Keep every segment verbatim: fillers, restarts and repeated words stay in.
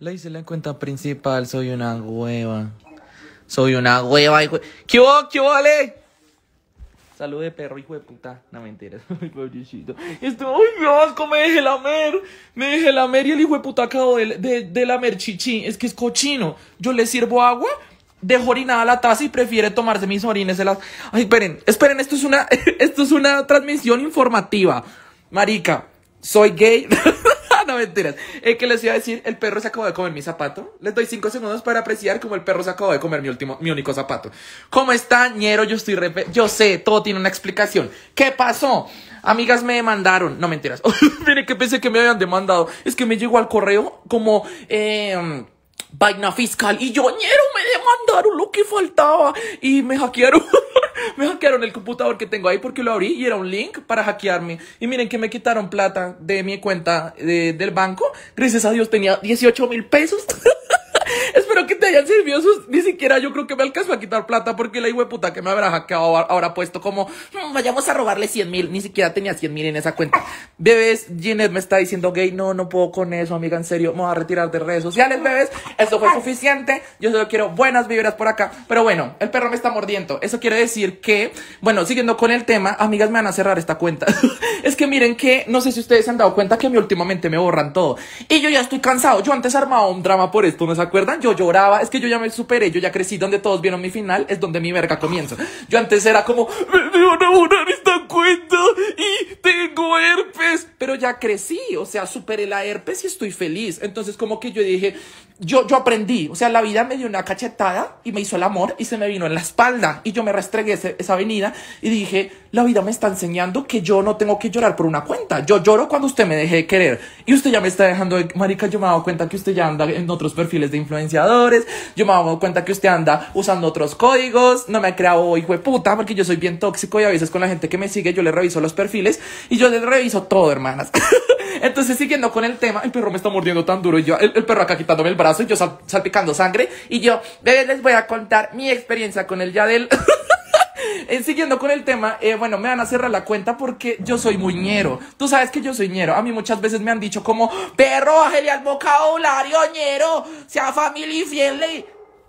Le hice la cuenta principal, soy una hueva. Soy una hueva, hijo. ¿Qué hubo? ¿Qué hubo, vale? Salud de perro, hijo de puta. No, mentiras. Ay, pobrecito. Esto, ay, qué asco, me dejé lamer. Me dejé lamer y el hijo de puta acabó de, de, de lamer chichi. Es que es cochino. Yo le sirvo agua, dejo orinada la taza y prefiere tomarse mis orines de las... Ay, esperen, esperen, esto es una, esto es una transmisión informativa. Marica, soy gay. No, mentiras. Eh, ¿Qué les iba a decir? El perro se acabó de comer mi zapato. Les doy cinco segundos para apreciar cómo el perro se acabó de comer mi último, mi único zapato. ¿Cómo está, ñero? Yo estoy re... Yo sé, todo tiene una explicación. ¿Qué pasó? Amigas me demandaron. No, mentiras. Miren que pensé que me habían demandado. Es que me llegó al correo como... Eh... vaina fiscal. Y yo, ñero, me demandaron lo que faltaba. Y me hackearon. Me hackearon el computador que tengo ahí porque lo abrí y era un link para hackearme. Y miren que me quitaron plata de mi cuenta de, del banco. Gracias a Dios tenía dieciocho mil pesos. Espero que te hayan servido sus... Ni siquiera yo creo que me alcanzó a quitar plata porque la hijueputa que me habrá hackeado habrá puesto como mmm, vayamos a robarle cien mil. Ni siquiera tenía cien mil en esa cuenta. Bebés, Ginette me está diciendo gay. No, no puedo con eso, amiga, en serio. Me voy a retirar de redes sociales, bebés. Eso fue suficiente. Yo solo quiero buenas vibras por acá. Pero bueno, el perro me está mordiendo. Eso quiere decir que, bueno, siguiendo con el tema, amigas, me van a cerrar esta cuenta. Es que miren que, no sé si ustedes se han dado cuenta que a mí últimamente me borran todo. Y yo ya estoy cansado. Yo antes armaba un drama por esto, ¿no se acuerdan? Yo lloraba, es que yo ya me superé, yo ya crecí, donde todos vieron mi final, es donde mi verga comienza. Yo antes era como, me, me van a borrar esta cuenta y tengo herpes, pero ya crecí, o sea, superé la herpes y estoy feliz. Entonces como que yo dije, yo, yo aprendí, o sea, la vida me dio una cachetada y me hizo el amor y se me vino en la espalda y yo me restregué ese, esa avenida y dije, la vida me está enseñando que yo no tengo que llorar por una cuenta, yo lloro cuando usted me deje de querer y usted ya me está dejando de... Marica, yo me he dado cuenta que usted ya anda en otros perfiles de influenciadores, yo me he dado cuenta que usted anda usando otros códigos, no me ha creado hijo de puta porque yo soy bien tóxico y a veces con la gente que me sigue yo le reviso los perfiles y yo les reviso todo, hermanas. Entonces, siguiendo con el tema, el perro me está mordiendo tan duro y yo, el, el perro acá quitándome el brazo y yo sal, salpicando sangre y yo, bebés, les voy a contar mi experiencia con el Yadel. Eh, siguiendo con el tema, eh, bueno, me van a cerrar la cuenta porque yo soy muy ñero. Tú sabes que yo soy ñero. A mí muchas veces me han dicho como, perro, bájale al vocabulario, ñero, sea family friendly.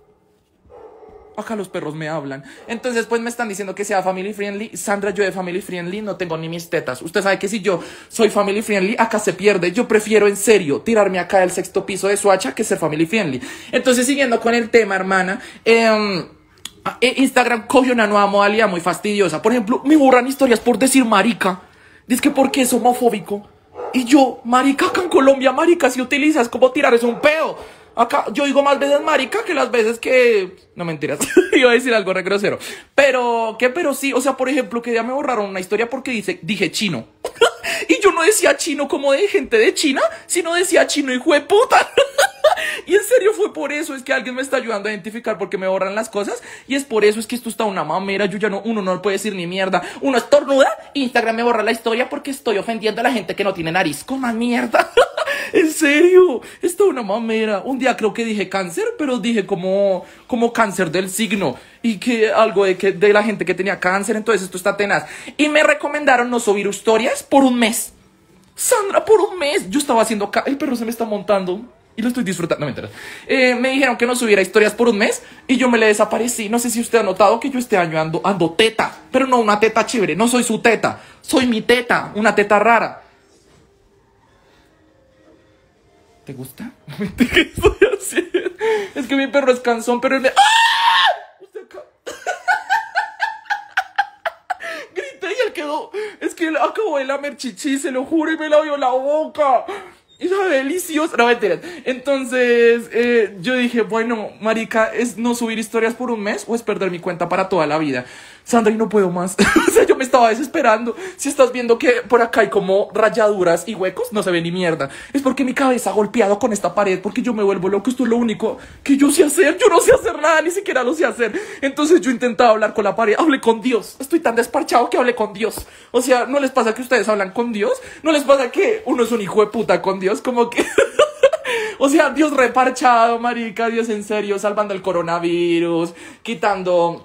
Acá los perros me hablan. Entonces pues me están diciendo que sea family friendly. Sandra, yo de family friendly no tengo ni mis tetas. Usted sabe que si yo soy family friendly, acá se pierde. Yo prefiero en serio tirarme acá del sexto piso de Suacha que ser family friendly. Entonces siguiendo con el tema, hermana, eh... Instagram cogió una nueva modalidad muy fastidiosa. Por ejemplo, me borran historias por decir marica. Dice que porque es homofóbico. Y yo, marica, acá en Colombia, marica, si utilizas como tirar es un peo. Acá yo digo más veces marica que las veces que... No, mentiras. Iba a decir algo re grosero. Pero, ¿qué? Pero sí, o sea, por ejemplo, que ya me borraron una historia porque dice, dije chino. Y yo no decía chino como de gente de China, sino decía chino hijo de puta. Y en serio fue por eso, es que alguien me está ayudando a identificar por qué me borran las cosas. Y es por eso, es que esto está una mamera. Yo ya no, uno no puede decir ni mierda. Uno estornuda, Instagram me borra la historia porque estoy ofendiendo a la gente que no tiene nariz. Coma mierda. En serio, está una mamera. Un día creo que dije cáncer, pero dije como, como cáncer del signo. Y que algo de, que, de la gente que tenía cáncer, entonces esto está tenaz. Y me recomendaron no subir historias por un mes. Sandra, por un mes. Yo estaba haciendo... El perro se me está montando. Y lo estoy disfrutando, no me enteras. Eh, me dijeron que no subiera historias por un mes y yo me le desaparecí. No sé si usted ha notado que yo este año ando, ando teta, pero no una teta chévere. No soy su teta, soy mi teta, una teta rara. ¿Te gusta? ¿Qué estoy haciendo? Es que mi perro es cansón, pero él me... ¡Ah! Usted acá... Grité y él quedó... Es que él acabó de lamer chichi, se lo juro, y me la vio la boca. Y sabe delicioso. No, mentiras. Entonces, eh, yo dije, bueno, marica, ¿es no subir historias por un mes o es perder mi cuenta para toda la vida? Sandra, y no puedo más. O sea, yo me estaba desesperando. Si estás viendo que por acá hay como rayaduras y huecos, no se ve ni mierda. Es porque mi cabeza ha golpeado con esta pared, porque yo me vuelvo loco. Esto es lo único que yo sé hacer. Yo no sé hacer nada, ni siquiera lo sé hacer. Entonces yo intentaba hablar con la pared. Hablé con Dios. Estoy tan desparchado que hablé con Dios. O sea, ¿no les pasa que ustedes hablan con Dios? ¿No les pasa que uno es un hijo de puta con Dios? Como que... O sea, Dios reparchado, marica. Dios en serio, salvando el coronavirus, quitando...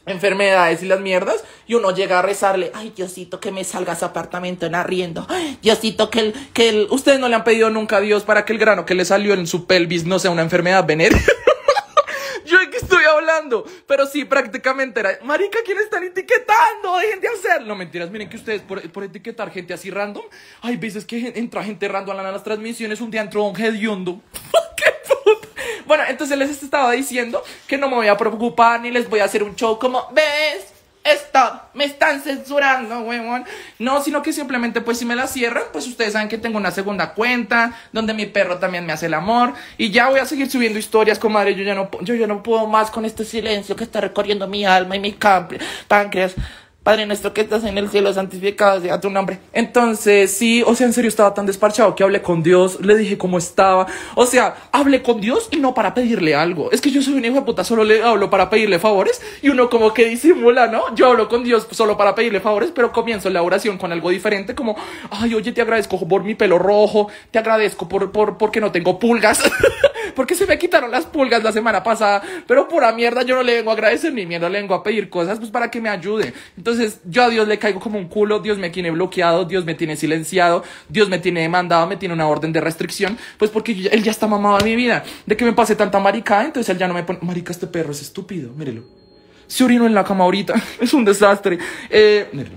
enfermedades y las mierdas, y uno llega a rezarle, ay, Diosito, que me salga ese apartamento en arriendo, ay, Diosito, que el, que el, ustedes no le han pedido nunca a Dios para que el grano que le salió en su pelvis no sea una enfermedad venérea. Yo de qué estoy hablando, pero sí, prácticamente era, marica, ¿quién están etiquetando? Dejen de hacerlo. No, mentiras, miren que ustedes por, por etiquetar gente así random, hay veces que entra gente random a las transmisiones, un día entró un hediondo. ¡Qué puta! Bueno, entonces les estaba diciendo que no me voy a preocupar ni les voy a hacer un show como, ¿ves? Stop, me están censurando, huevón. No, sino que simplemente pues si me la cierran, pues ustedes saben que tengo una segunda cuenta donde mi perro también me hace el amor. Y ya voy a seguir subiendo historias, comadre. Yo ya no, yo ya no puedo más con este silencio que está recorriendo mi alma y mi páncreas. Padre nuestro que estás en el cielo, santificado sea tu nombre. Entonces, sí, o sea, en serio estaba tan desparchado que hablé con Dios, le dije cómo estaba. O sea, hablé con Dios y no para pedirle algo. Es que yo soy un hijo de puta, solo le hablo para pedirle favores y uno como que disimula, ¿no? Yo hablo con Dios solo para pedirle favores, pero comienzo la oración con algo diferente, como, ay, oye, te agradezco por mi pelo rojo, te agradezco por, por, porque no tengo pulgas. Porque se me quitaron las pulgas la semana pasada, pero pura mierda, yo no le vengo a agradecer ni mierda, le vengo a pedir cosas pues para que me ayude. Entonces yo a Dios le caigo como un culo, Dios me tiene bloqueado, Dios me tiene silenciado, Dios me tiene demandado, me tiene una orden de restricción, pues porque yo, él ya está mamado en mi vida, de que me pase tanta maricada, entonces él ya no me pone, marica, este perro es estúpido, mírelo, se orinó en la cama ahorita, es un desastre, eh, mírelo.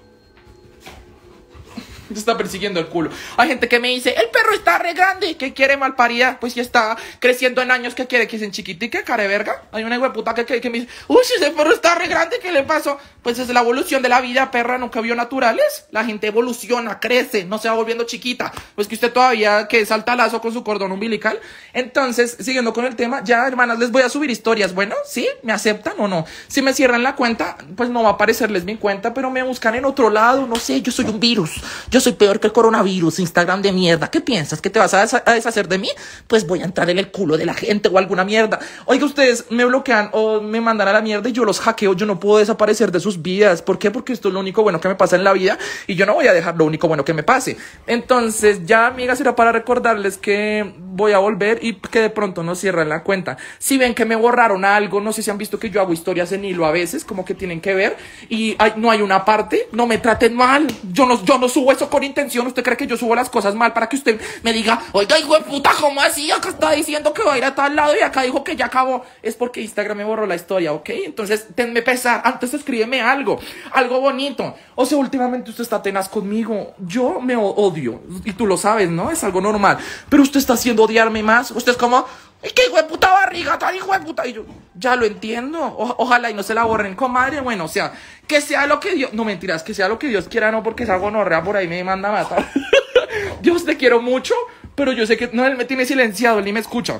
Se está persiguiendo el culo. Hay gente que me dice, el perro está re grande, ¿qué quiere, malparida? Pues ya está creciendo en años, ¿qué quiere? ¿Que se enchiquitique, care verga? Hay una hueputa que, que, que me dice, uy, ese perro está re grande, ¿qué le pasó? Pues es la evolución de la vida, perra, nunca vio naturales. La gente evoluciona, crece, no se va volviendo chiquita. Pues que usted todavía que salta lazo con su cordón umbilical. Entonces, siguiendo con el tema, ya, hermanas, les voy a subir historias. Bueno, ¿sí? ¿Me aceptan o no? Si me cierran la cuenta, pues no va a aparecerles mi cuenta, pero me buscan en otro lado, no sé, yo soy un virus. Yo soy peor que el coronavirus, Instagram de mierda. ¿Qué piensas? ¿Que te vas a, des a deshacer de mí? Pues voy a entrar en el culo de la gente o alguna mierda. Oiga, ustedes me bloquean o me mandan a la mierda y yo los hackeo. Yo no puedo desaparecer de sus vidas. ¿Por qué? Porque esto es lo único bueno que me pasa en la vida y yo no voy a dejar lo único bueno que me pase. Entonces, ya, amigas, era para recordarles que voy a volver y que de pronto no cierran la cuenta. Si ven que me borraron algo, no sé si han visto que yo hago historias en hilo a veces, como que tienen que ver y hay, no hay una parte, no me traten mal. Yo no, yo no subo eso con intención. ¿Usted cree que yo subo las cosas mal para que usted me diga, oiga, hijo de puta, ¿cómo así? Acá está diciendo que va a ir a tal lado y acá dijo que ya acabó? Es porque Instagram me borró la historia, ¿ok? Entonces, tenme pesar. Antes escríbeme algo, algo bonito. O sea, últimamente usted está tenaz conmigo. Yo me odio y tú lo sabes, ¿no? Es algo normal. Pero usted está haciendo odiarme más. Usted es como, ¿qué hijo de puta barriga? Tal hijo de puta. Y yo, ya lo entiendo. O ojalá y no se la borren, comadre. Bueno, o sea, que sea lo que Dios... No, mentiras, que sea lo que Dios quiera, no, porque es algo gonorrea por ahí me manda a matar. Dios, te quiero mucho, pero yo sé que... No, él me tiene silenciado, él ni me escucha.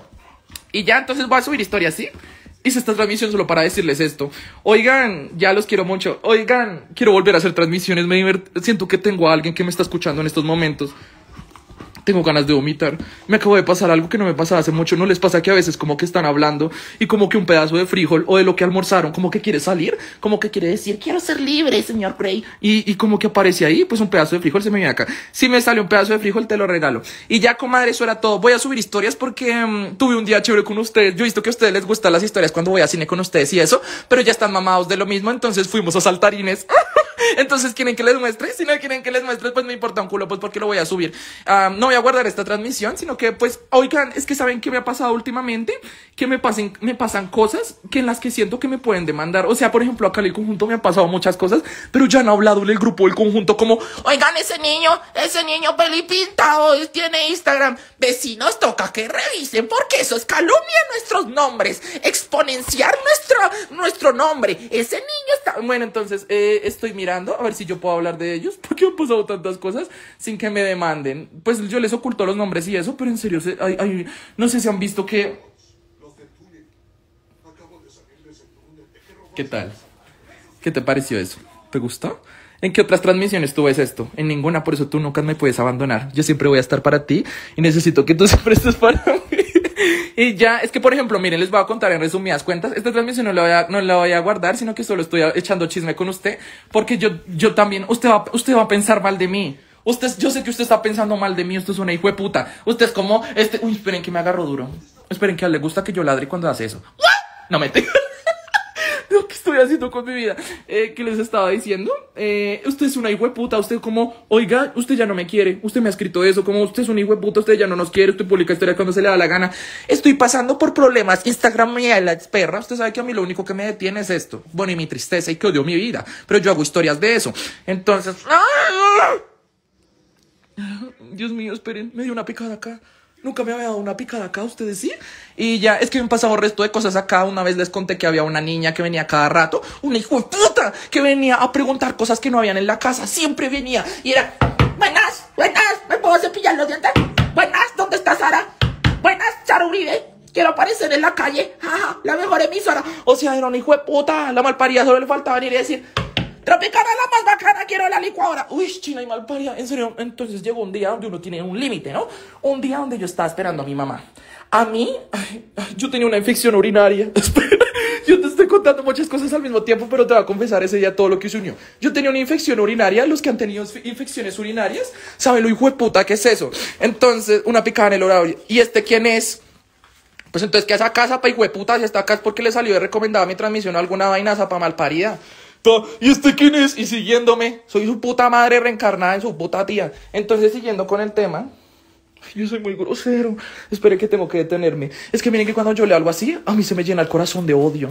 Y ya, entonces voy a subir historias, ¿sí? Hice esta transmisión solo para decirles esto. Oigan, ya los quiero mucho. Oigan, quiero volver a hacer transmisiones. Me divert... Siento que tengo a alguien que me está escuchando en estos momentos. Tengo ganas de vomitar. Me acabo de pasar algo que no me pasaba hace mucho. ¿No les pasa que a veces como que están hablando y como que un pedazo de frijol o de lo que almorzaron como que quiere salir? Como que quiere decir, quiero ser libre, señor Grey. Y, y como que aparece ahí, pues un pedazo de frijol se me viene acá. Si me sale un pedazo de frijol, te lo regalo. Y ya, comadre, eso era todo. Voy a subir historias porque um, tuve un día chévere con ustedes. Yo he visto que a ustedes les gustan las historias cuando voy a cine con ustedes y eso, pero ya están mamados de lo mismo, entonces fuimos a saltarines. Entonces, ¿quieren que les muestre? Si no quieren que les muestre, pues me importa un culo, pues porque lo voy a subir. Um, no voy a guardar esta transmisión, sino que, pues, oigan, es que ¿saben qué me ha pasado últimamente? Que me, pasen, me pasan cosas que en las que siento que me pueden demandar. O sea, por ejemplo, acá en el conjunto me han pasado muchas cosas, pero ya han hablado en el grupo del conjunto como, oigan, ese niño, ese niño pelipintado tiene Instagram. Vecinos, toca que revisen porque eso es calumnia en nuestros nombres. Exponenciar nuestro, nuestro nombre. Ese niño está... Bueno, entonces, eh, estoy mirando a ver si yo puedo hablar de ellos, porque han pasado tantas cosas sin que me demanden. Pues yo les oculto los nombres y eso, pero en serio, hay, hay, no sé si han visto que... ¿Qué tal? ¿Qué te pareció eso? ¿Te gustó? ¿En qué otras transmisiones tú ves esto? En ninguna, por eso tú nunca me puedes abandonar. Yo siempre voy a estar para ti y necesito que tú siempre estés para mí. Y ya, es que por ejemplo, miren, les voy a contar en resumidas cuentas. Esta transmisión no la voy a, no la voy a guardar, sino que solo estoy echando chisme con usted. Porque yo, yo también, usted va, usted va a pensar mal de mí. Usted, yo sé que usted está pensando mal de mí, usted es una hijo de puta. Usted es como, este, uy, esperen que me agarro duro. Esperen que a él le gusta que yo ladre cuando hace eso. No me No, ¿qué estoy haciendo con mi vida? Eh, ¿Qué les estaba diciendo? Eh, usted es una hijueputa, usted como, oiga, usted ya no me quiere, usted me ha escrito eso, como usted es una hijueputa, usted ya no nos quiere, usted publica historia cuando se le da la gana. Estoy pasando por problemas, Instagram me da la perra, usted sabe que a mí lo único que me detiene es esto, bueno, y mi tristeza y que odio mi vida, pero yo hago historias de eso. Entonces, Dios mío, esperen, me dio una picada acá. Nunca me había dado una picada acá, ¿ustedes sí? Y ya, es que me han pasado el resto de cosas acá. Una vez les conté que había una niña que venía cada rato, una hijo de puta, que venía a preguntar cosas que no habían en la casa. Siempre venía y era, buenas, buenas, ¿me puedo cepillar los dientes? Buenas, ¿dónde está Sara? Buenas, Sara Uribe, quiero aparecer en la calle, jaja, la mejor emisora. O sea, era una hijo de puta, la malparida, solo le faltaba venir y decir, Tropicana la más bacana, quiero la licuadora. Uy, china y malparia, en serio. Entonces llegó un día donde uno tiene un límite, ¿no? Un día donde yo estaba esperando a mi mamá. A mí, ay, yo tenía una infección urinaria. Espera, yo te estoy contando muchas cosas al mismo tiempo, pero te voy a confesar ese día todo lo que se unió. Yo tenía una infección urinaria. Los que han tenido infecciones urinarias saben lo hijo de puta que es eso. Entonces, una picada en el horario. ¿Y este quién es? Pues entonces, ¿qué hace acá, zapa hijo de puta? Si está acá es porque le salió de recomendada mi transmisión a alguna vaina, zapa malparida. ¿Y este quién es? Y siguiéndome, soy su puta madre reencarnada en su puta tía. Entonces, siguiendo con el tema, yo soy muy grosero. Espere que tengo que detenerme. Es que miren que cuando yo leo algo así, a mí se me llena el corazón de odio.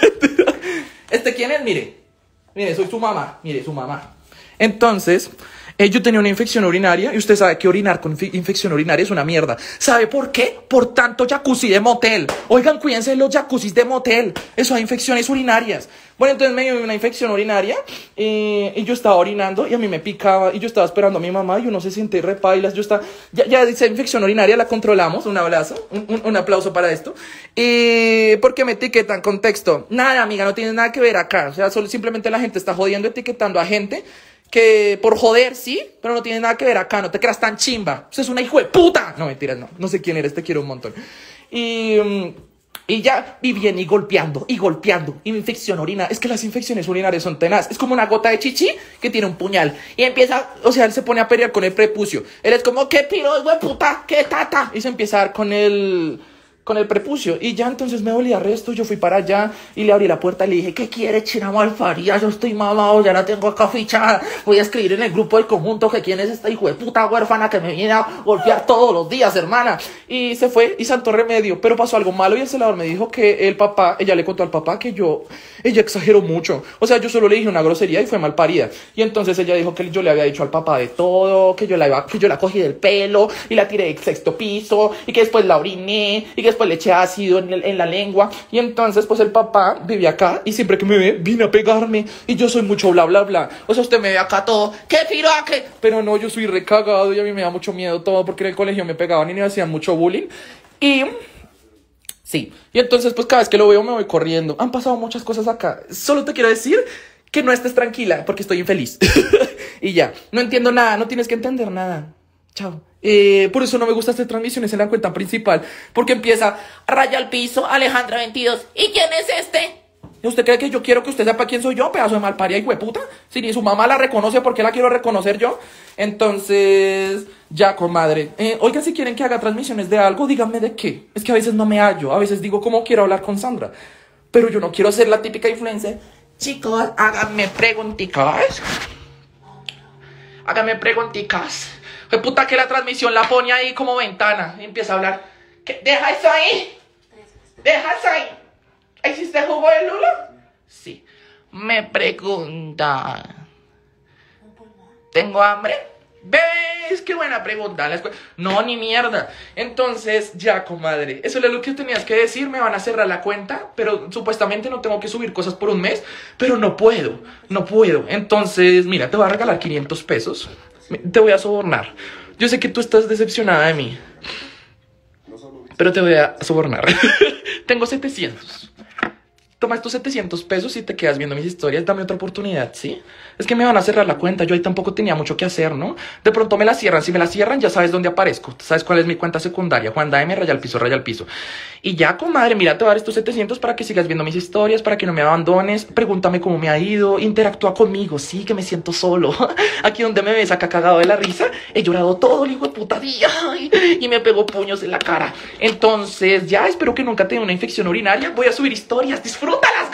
¿Este quién es? Mire, mire, soy su mamá. Mire, su mamá. Entonces, eh, yo tenía una infección urinaria y usted sabe que orinar con infección urinaria es una mierda. ¿Sabe por qué? Por tanto jacuzzi de motel. Oigan, cuídense de los jacuzzis de motel. Eso hay infecciones urinarias. Bueno, entonces me dio una infección urinaria eh, y yo estaba orinando y a mí me picaba y yo estaba esperando a mi mamá y uno se siente repailas. Yo estaba, ya, ya esa infección urinaria la controlamos. Un abrazo, un, un, un aplauso para esto. Eh, ¿Por qué me etiquetan? Contexto. Nada, amiga, no tiene nada que ver acá. O sea, solo simplemente la gente está jodiendo, etiquetando a gente que por joder, sí, pero no tiene nada que ver acá. No te creas tan chimba. Usted es una hijo de puta. No, mentiras, no. No sé quién eres, te quiero un montón. Y... Um, Y ya, y viene y golpeando, y golpeando, y mi infección urinaria. Es que las infecciones urinarias son tenaz. Es como una gota de chichi que tiene un puñal. Y empieza, o sea, él se pone a pelear con el prepucio. Él es como, ¿qué piro, güey, puta? ¿Qué tata? Y se empieza a dar con el... con el prepucio. Y ya entonces me dolía resto. Yo fui para allá y le abrí la puerta y le dije, ¿qué quiere, China Malparia? Yo estoy mamado, ya la tengo acá fichada. Voy a escribir en el grupo del conjunto que quién es esta hijo de puta huérfana que me viene a golpear todos los días, hermana. Y se fue y saltó remedio. Pero pasó algo malo y el celador me dijo que el papá, ella le contó al papá que yo, ella exageró mucho. O sea, yo solo le dije una grosería y fue malparida. Y entonces ella dijo que yo le había dicho al papá de todo, que yo la iba, que yo la cogí del pelo y la tiré del sexto piso y que después la oriné y que después le eché ácido en, el, en la lengua. Y entonces pues el papá vive acá y siempre que me ve viene a pegarme y yo soy mucho bla bla bla. O sea, usted me ve acá todo, ¿qué piraque? Pero no, yo soy recagado y a mí me da mucho miedo todo porque en el colegio me pegaban y me hacían mucho bullying. Y... sí, y entonces pues cada vez que lo veo me voy corriendo. Han pasado muchas cosas acá. Solo te quiero decir que no estés tranquila porque estoy infeliz. Y ya, no entiendo nada, no tienes que entender nada. Chao. Eh, por eso no me gusta hacer transmisiones en la cuenta principal, porque empieza raya al piso, Alejandra veintidós. ¿Y quién es este? ¿Usted cree que yo quiero que usted sepa quién soy yo, pedazo de malparia y hueputa? Si ni su mamá la reconoce, ¿por qué la quiero reconocer yo? Entonces, ya, comadre. Eh, oigan, si quieren que haga transmisiones de algo, díganme de qué. Es que a veces no me hallo, a veces digo cómo quiero hablar con Sandra, pero yo no quiero ser la típica influencer. Chicos, háganme preguntitas. Háganme preguntitas. ¡Qué puta que la transmisión la pone ahí como ventana! Y empieza a hablar. ¿Qué? ¿Deja eso ahí? ¿Deja eso ahí? ¿Hiciste jugo de lulo? Sí. Me pregunta. ¿Tengo hambre? ¿Ves? Qué buena pregunta. No, ni mierda. Entonces, ya, comadre. Eso es lo que tenías que decir. Me van a cerrar la cuenta. Pero supuestamente no tengo que subir cosas por un mes. Pero no puedo. No puedo. Entonces, mira, te voy a regalar quinientos pesos. Te voy a sobornar. Yo sé que tú estás decepcionada de mí, pero te voy a sobornar. Tengo setecientos. Toma estos setecientos pesos y te quedas viendo mis historias. Dame otra oportunidad, ¿sí? Es que me van a cerrar la cuenta. Yo ahí tampoco tenía mucho que hacer, ¿no? De pronto me la cierran. Si me la cierran, ya sabes dónde aparezco. ¿Sabes cuál es mi cuenta secundaria? Juan Daeme, raya al piso, raya al piso. Y ya, comadre, mira, te voy a dar estos setecientos para que sigas viendo mis historias, para que no me abandones. Pregúntame cómo me ha ido. Interactúa conmigo. Sí, que me siento solo. Aquí donde me ves acá cagado de la risa, he llorado todo el hijo de puta día. Y me pegó puños en la cara. Entonces, ya, espero que nunca tenga una infección urinaria. Voy a subir historias. Disfrútalas, gózalas.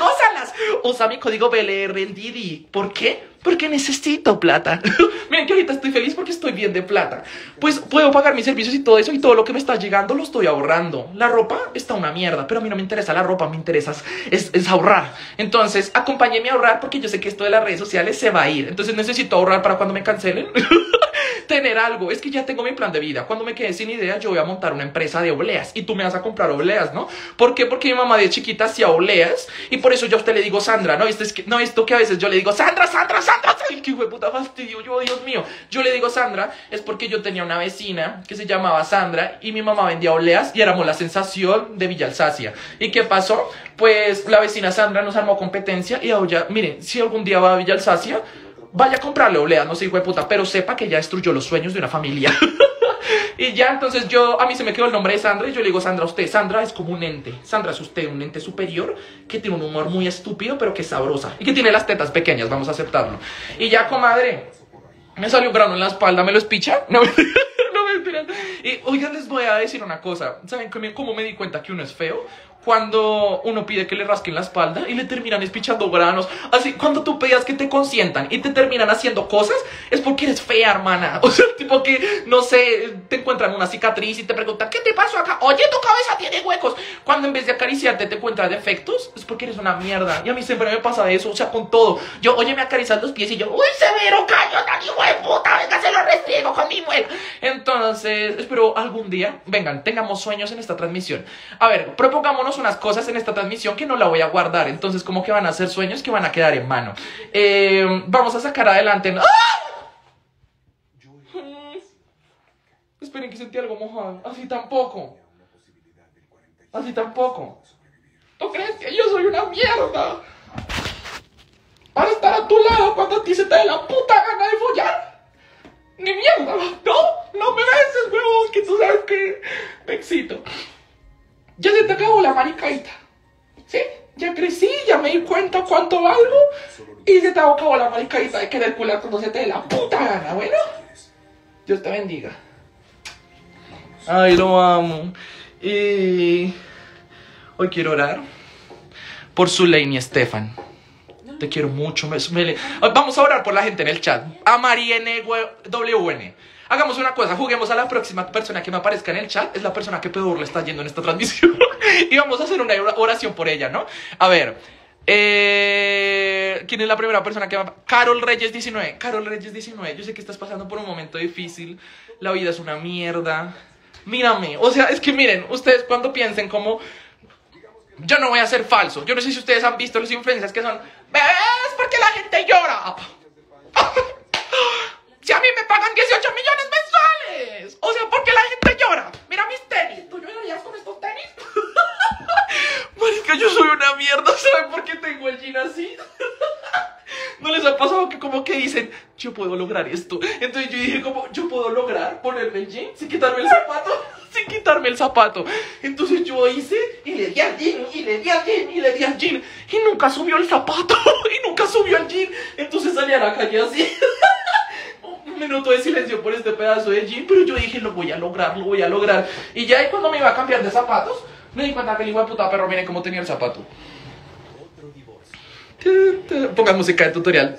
obleas. Usa mi código B L R en Didi. ¿Por qué? Porque necesito plata. Miren que ahorita estoy feliz porque estoy bien de plata. Pues puedo pagar mis servicios y todo eso, y todo lo que me está llegando lo estoy ahorrando. La ropa está una mierda, pero a mí no me interesa la ropa, me interesa es, es ahorrar. Entonces, acompáñeme a ahorrar porque yo sé que esto de las redes sociales se va a ir. Entonces necesito ahorrar para cuando me cancelen. Tener algo. Es que ya tengo mi plan de vida. Cuando me quede sin idea, yo voy a montar una empresa de obleas y tú me vas a comprar obleas, ¿no? ¿Por qué? Porque mi mamá de chiquita hacía obleas y por eso yo a usted le digo Sandra, ¿no? Esto es que, no, esto que a veces yo le digo Sandra, Sandra, Sandra. Ay, qué puta fastidio. Yo, Dios mío. Yo le digo Sandra es porque yo tenía una vecina que se llamaba Sandra y mi mamá vendía obleas y éramos la sensación de Villa Alsacia. ¿Y qué pasó? Pues la vecina Sandra nos armó competencia y ahora, miren, si algún día va a Villa Alsacia, vaya a comprarle obleas, no sé, hijo de puta, pero sepa que ya destruyó los sueños de una familia. Y ya, entonces yo, a mí se me quedó el nombre de Sandra y yo le digo Sandra a usted. Sandra es como un ente. Sandra es usted, un ente superior que tiene un humor muy estúpido, pero que es sabrosa. Y que tiene las tetas pequeñas, vamos a aceptarlo. Y ya, comadre, me salió un grano en la espalda, ¿me lo espicha? No, no me entiendan. Y oigan, les voy a decir una cosa. ¿Saben cómo me di cuenta que uno es feo? Cuando uno pide que le rasquen la espalda y le terminan espichando granos. Así, cuando tú pedías que te consientan y te terminan haciendo cosas, es porque eres fea, hermana. O sea, tipo que, no sé, te encuentran una cicatriz y te preguntan, ¿qué te pasó acá? Oye, tu cabeza tiene huecos. Cuando en vez de acariciarte te encuentran defectos, es porque eres una mierda. Y a mí siempre me pasa eso, o sea, con todo. Yo, oye, me acaricias los pies y yo, uy, severo, cállate, hijo de puta, venga, se lo restriego con mi muela. Entonces, espero algún día, vengan, tengamos sueños en esta transmisión. A ver, propongámonos unas cosas en esta transmisión que no la voy a guardar. Entonces, como que van a ser sueños que van a quedar en mano. Eh, vamos a sacar adelante. ¡Ah! Hmm. Esperen que sentí algo mojado. Así tampoco. Así tampoco. ¿Tú crees que yo soy una mierda? Para estar a tu lado cuando a ti se te dé la puta gana de follar. Ni mierda. No, no me beses, huevón, que tú sabes que me excito. Ya se te acabó la maricadita, ¿sí? Ya crecí, ya me di cuenta cuánto valgo y se te acabó la maricadita de querer cular cuando se te dé la puta gana, ¿bueno? Dios te bendiga. Ay, lo amo. Y hoy quiero orar por Zuleini Estefan. Te quiero mucho. Me, me, vamos a orar por la gente en el chat. A María N W N. Hagamos una cosa, juguemos a la próxima persona que me aparezca en el chat. Es la persona que peor le está yendo en esta transmisión. Y vamos a hacer una oración por ella, ¿no? A ver, eh, ¿quién es la primera persona que va? Carol Reyes diecinueve. Carol Reyes diecinueve, yo sé que estás pasando por un momento difícil. La vida es una mierda. Mírame, o sea, es que miren, ustedes cuando piensen como... Yo no voy a ser falso. Yo no sé si ustedes han visto los influencers que son... ¿Ves? Porque la gente llora. Si a mí me pagan dieciocho millones mensuales. O sea, ¿por qué la gente llora? Mira mis tenis. ¿Tú llorarías con estos tenis? Marica, yo soy una mierda. ¿Saben por qué tengo el jean así? ¿No les ha pasado que como que dicen, yo puedo lograr esto? Entonces yo dije como, yo puedo lograr ponerme el jean sin quitarme el zapato. Sin quitarme el zapato. Entonces yo hice y le di al jean, y le di al jean, y le di al jean. Y nunca subió el zapato. Y nunca subió el jean. Entonces salí a la calle así. Un minuto de silencio por este pedazo de jean, pero yo dije, lo voy a lograr, lo voy a lograr. Y ya ahí cuando me iba a cambiar de zapatos, me di cuenta que el hijo de puta perro, miren cómo tenía el zapato. Pongan música de tutorial.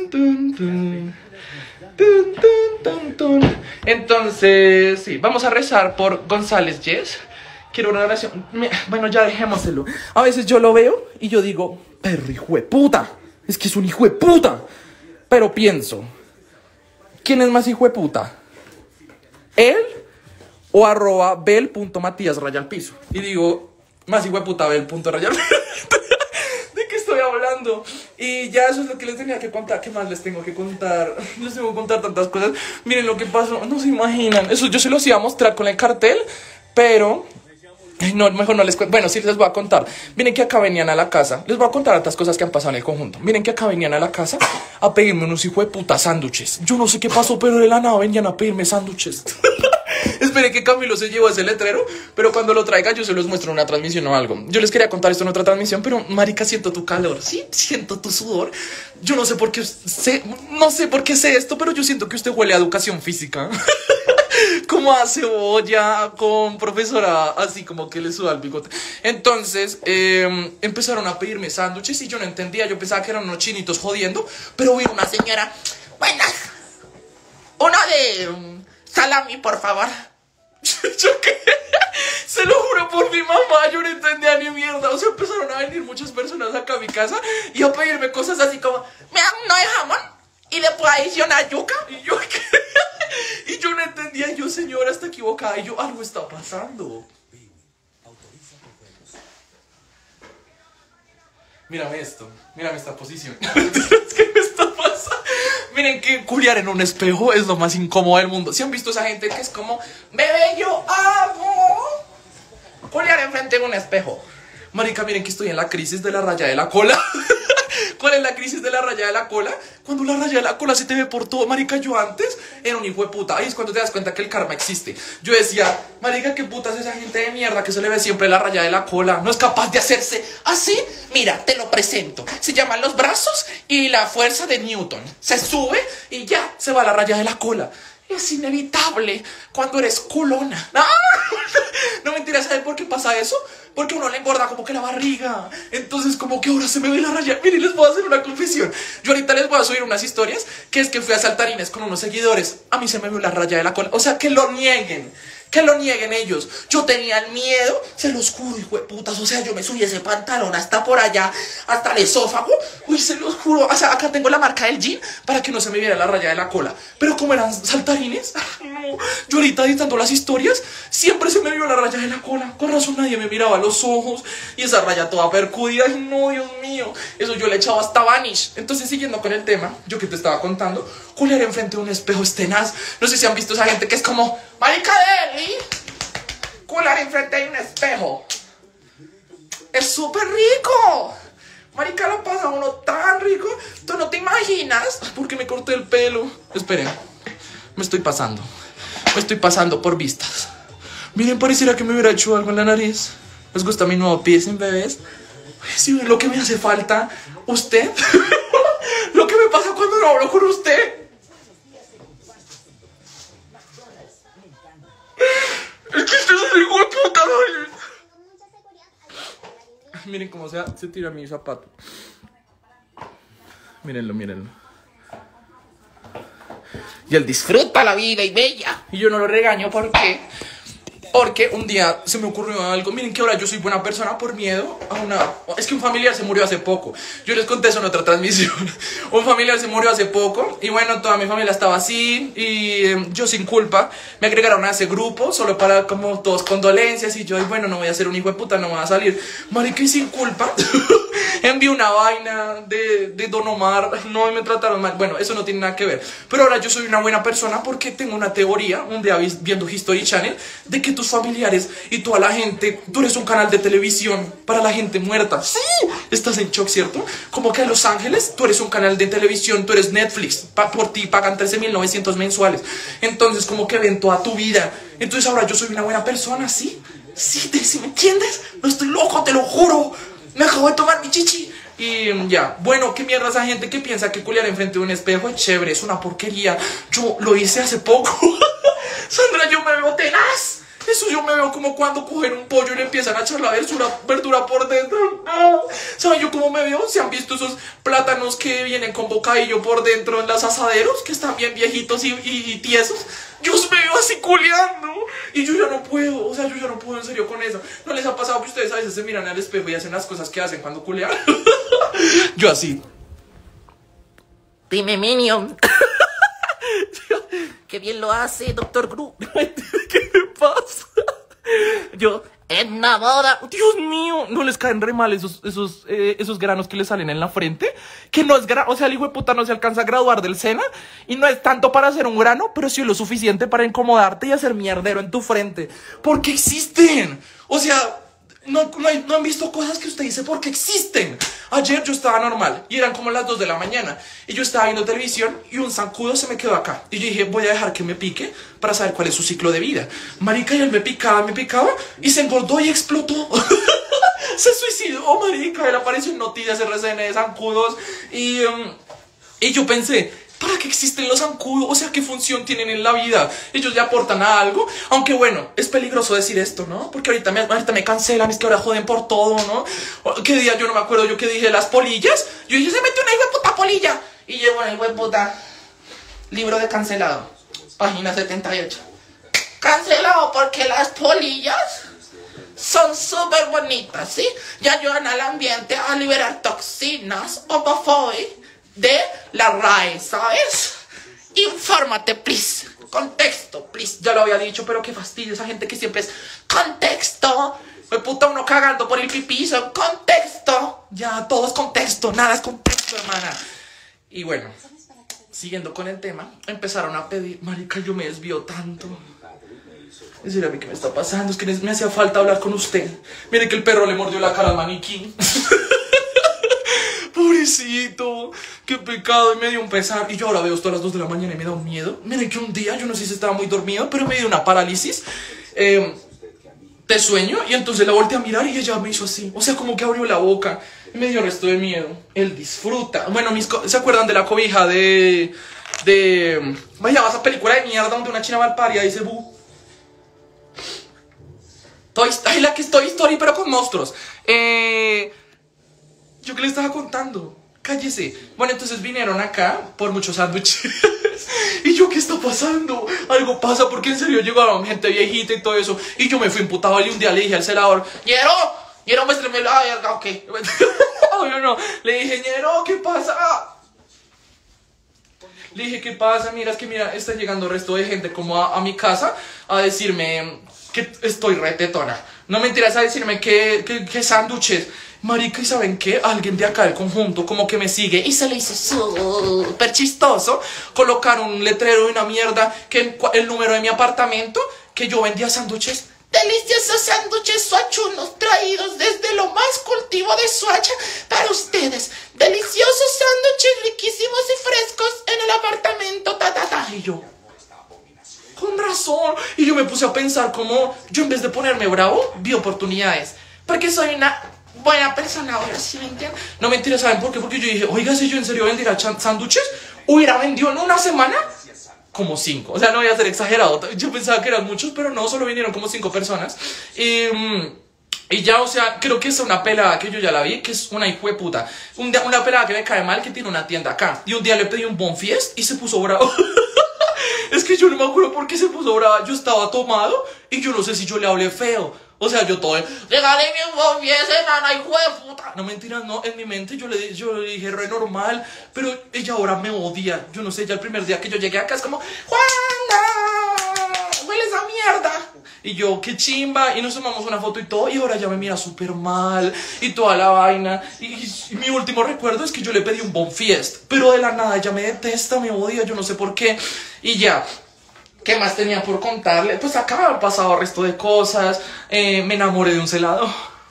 Entonces, sí, vamos a rezar por González Yes. Quiero una oración. Bueno, ya dejémoselo. A veces yo lo veo y yo digo, perro hijo de puta. Es que es un hijo de puta. Pero pienso, ¿quién es más hijo de puta? ¿Él o arroba bel.matías raya al piso? Y digo, más hijo de puta bel.rayal raya al piso. ¿De qué estoy hablando? Y ya eso es lo que les tenía que contar. ¿Qué más les tengo que contar? Les tengo que contar tantas cosas. Miren lo que pasó, no se imaginan. Eso yo se los iba a mostrar con el cartel, pero... No, mejor no les cuento. Bueno, sí les voy a contar. Miren que acá venían a la casa. Les voy a contar otras cosas que han pasado en el conjunto. Miren que acá venían a la casa a pedirme unos hijos de puta sándwiches. Yo no sé qué pasó, pero de la nada venían a pedirme sándwiches. Esperé que Camilo se llevó ese letrero, pero cuando lo traiga yo se los muestro en una transmisión o algo. Yo les quería contar esto en otra transmisión, pero marica, siento tu calor. Sí, siento tu sudor. Yo no sé por qué sé, no sé por qué sé esto, pero yo siento que usted huele a educación física. como a cebolla con profesora, así como que le suda el bigote. Entonces eh, empezaron a pedirme sándwiches y yo no entendía. Yo pensaba que eran unos chinitos jodiendo, pero vi una señora, buenas, uno de um, salami, por favor. Yo qué, se lo juro por mi mamá, yo no entendía ni mierda. O sea, empezaron a venir muchas personas acá a mi casa y a pedirme cosas así como, me dan uno de jamón y le puedo adicionar yuca. Y yo qué. Y yo no entendía, y yo, señora, está equivocada. Y yo, algo está pasando. Mírame esto, mírame esta posición. ¿Qué me está pasando? Miren que culiar en un espejo es lo más incómodo del mundo. ¿Sí han visto esa gente que es como, bebé, yo amo culiar enfrente de un espejo? Marica, miren que estoy en la crisis de la raya de la cola. ¿Cuál es la crisis de la raya de la cola? Cuando la raya de la cola se te ve por todo. Marica, yo antes era un hijo de puta. Ahí es cuando te das cuenta que el karma existe. Yo decía, marica, qué puta es esa gente de mierda que se le ve siempre la raya de la cola. No es capaz de hacerse así. Mira, te lo presento. Se llaman los brazos y la fuerza de Newton. Se sube y ya se va la raya de la cola. Es inevitable cuando eres culona. No, no mentira, ¿sabes por qué pasa eso? Porque uno le engorda como que la barriga. Entonces como que ahora se me ve la raya. Miren, les voy a hacer una confesión. Yo ahorita les voy a subir unas historias, que es que fui a Saltarines con unos seguidores. A mí se me vio la raya de la cola. O sea, que lo nieguen. Que lo nieguen ellos. Yo tenía el miedo, se los juro, hijo de putas. O sea, yo me subí ese pantalón hasta por allá, hasta el esófago. Uy, se los juro. O sea, acá tengo la marca del jean para que no se me viera la raya de la cola. Pero como eran saltarines, no. Yo ahorita editando las historias, siempre se me vio la raya de la cola. Con razón nadie me miraba a los ojos. Y esa raya toda percudida. Ay, no, Dios mío. Eso yo le echaba hasta vanish. Entonces, siguiendo con el tema, yo que te estaba contando, culiar enfrente de un espejo es tenaz. No sé si han visto esa gente que es como, marica de él, cular enfrente de un espejo. Es súper rico. Marica, lo pasa uno tan rico. Tú no te imaginas. ¿Por qué me corté el pelo? Esperen, me estoy pasando. Me estoy pasando por vistas. Miren, pareciera que me hubiera hecho algo en la nariz. ¿Les gusta mi nuevo piercing, bebés? Si ven lo que me hace falta, usted. Lo que me pasa cuando no hablo con usted. Es que este es un hijo de puta, ¿no? Miren cómo se, se tira mi zapato. Mírenlo, mírenlo. Y él disfruta la vida y bella. Y yo no lo regaño, ¿por qué? Porque un día se me ocurrió algo. Miren que ahora yo soy buena persona por miedo a una... Es que un familiar se murió hace poco. Yo les conté eso en otra transmisión. Un familiar se murió hace poco. Y bueno, toda mi familia estaba así. Y eh, yo sin culpa me agregaron a ese grupo. Solo para como todos condolencias. Y yo, y bueno, no voy a ser un hijo de puta, no me va a salir. Marica, y sin culpa envié una vaina de, de Don Omar. No, me trataron mal. Bueno, eso no tiene nada que ver. Pero ahora yo soy una buena persona porque tengo una teoría. Un día viendo History Channel. De que tus familiares y toda la gente, tú eres un canal de televisión para la gente muerta. Sí, estás en shock, ¿cierto? Como que en Los Ángeles tú eres un canal de televisión, tú eres Netflix, pa por ti pagan trece mil novecientos mensuales. Entonces como que ven toda tu vida. Entonces ahora yo soy una buena persona, ¿sí? Sí, te, ¿sí me entiendes? No estoy loco, te lo juro. Me acabo de tomar mi chichi. Y ya, bueno, qué mierda esa gente que piensa que culiar enfrente de un espejo es chévere, es una porquería. Yo lo hice hace poco. Sandra, yo me veo tenaz. Eso yo me veo como cuando cogen un pollo y le empiezan a echar la verdura, verdura por dentro. No. ¿Saben yo cómo me veo? ¿Se han visto esos plátanos que vienen con bocadillo por dentro en los asaderos? Que están bien viejitos y, y, y tiesos. Yo me veo así culeando. Y yo ya no puedo, o sea, yo ya no puedo en serio con eso. ¿No les ha pasado que ustedes a veces se miran al espejo y hacen las cosas que hacen cuando culean? Yo así. Dime, Minion. Qué bien lo hace, doctor Gru. ¿Qué me pasa? Yo, en una boda. Dios mío, no les caen re mal esos, esos, eh, esos granos que le salen en la frente. Que no es grano, o sea, el hijo de puta no se alcanza a graduar del SENA. Y no es tanto para hacer un grano, pero sí lo suficiente para incomodarte y hacer mierdero en tu frente. Porque existen. O sea, no, no, hay, no han visto cosas que usted dice porque existen. Ayer yo estaba normal y eran como las dos de la mañana. Y yo estaba viendo televisión y un zancudo se me quedó acá. Y yo dije, voy a dejar que me pique para saber cuál es su ciclo de vida. Marica, y él me picaba, me picaba y se engordó y explotó. Se suicidó, marica. Él apareció en noticias R C N de zancudos. Y, um, y yo pensé, ¿Para qué existen los zancudos? O sea, ¿qué función tienen en la vida? Ellos le aportan a algo. Aunque bueno, es peligroso decir esto, ¿no? Porque ahorita me, ahorita me cancelan, es que ahora joden por todo, ¿no? ¿Qué día? Yo no me acuerdo yo qué dije, las polillas. Yo dije, se metió una hijo de puta polilla. Y llegó una hijo de puta. Libro de cancelado. Página setenta y ocho. Cancelado porque las polillas son súper bonitas, ¿sí? Y ayudan al ambiente a liberar toxinas homofóbicas de la R A E, ¿sabes? Infórmate, please. Contexto, please. Ya lo había dicho, pero qué fastidio esa gente que siempre es contexto. Me puta uno cagando por el pipí, son contexto. Ya, todo es contexto, nada es contexto, hermana. Y bueno, siguiendo con el tema, empezaron a pedir. Marica, yo me desvío tanto. Es decir, a mí qué me está pasando, es que me hacía falta hablar con usted. Mire que el perro le mordió la cara al maniquí. Pobrecito, qué pecado, y me dio un pesar. Y yo ahora veo esto a las dos de la mañana y me da un miedo. Miren que un día, yo no sé si estaba muy dormido, pero me dio una parálisis eh, de sueño. Y entonces la volteé a mirar y ella me hizo así. O sea, como que abrió la boca y me dio resto de miedo. Él disfruta. Bueno, mis ¿se acuerdan de la cobija de... de... vaya, esa película de mierda donde una china malparia dice bu? Toy, ay, la que es Toy Story, pero con monstruos. Eh... Yo que le estaba contando, cállese. Bueno, entonces vinieron acá por muchos sándwiches. Y yo, ¿qué está pasando? Algo pasa porque en serio llegaron gente viejita y todo eso. Y yo me fui imputado y un día le dije al celador, ñero, ñero, muéstrame la verga, ok. Yo no, le dije, ñero, ¿qué pasa? Le dije, ¿qué pasa? Mira, es que mira, está llegando resto de gente como a, a mi casa a decirme que estoy retetona. No mentiras, a decirme que, que, que sándwiches. Marica, ¿y saben qué? Alguien de acá del conjunto como que me sigue y se le hizo súper chistoso colocar un letrero y una mierda que el, el número de mi apartamento, que yo vendía sándwiches. Deliciosos sándwiches suachunos traídos desde lo más cultivo de Suacha para ustedes. Deliciosos sándwiches riquísimos y frescos en el apartamento. Ta, ta, ta. Y yo, con razón. Y yo me puse a pensar como yo, en vez de ponerme bravo, vi oportunidades. Porque soy una buena persona ahora, ¿sí me entienden? No, mentira, ¿saben por qué? Porque yo dije, oiga, si yo en serio vendiera sándwiches, hubiera vendido en una semana como cinco. O sea, no voy a ser exagerado. Yo pensaba que eran muchos, pero no, solo vinieron como cinco personas. Y, y ya, o sea, creo que es una pelada que yo ya la vi, que es una hijo de puta. Un día, una pelada que me cae mal, que tiene una tienda acá. Y un día le pedí un Bonfiest y se puso bravo. Es que yo no me acuerdo por qué se puso brava. Yo estaba tomado y yo no sé si yo le hablé feo. O sea, yo todo, regáleme un Bonfiest, enana, hijo de puta. No, mentiras, no, en mi mente yo le, yo le dije re normal, pero ella ahora me odia. Yo no sé, ya el primer día que yo llegué acá es como, ¡Juana! ¡Hueles a mierda! Y yo, qué chimba, y nos tomamos una foto y todo, y ahora ya me mira súper mal, y toda la vaina. Y, y, y mi último recuerdo es que yo le pedí un Bonfiest, pero de la nada ella me detesta, me odia, yo no sé por qué. Y ya, ¿qué más tenía por contarle? Pues acá me han pasado el resto de cosas. Eh, me enamoré de un celado.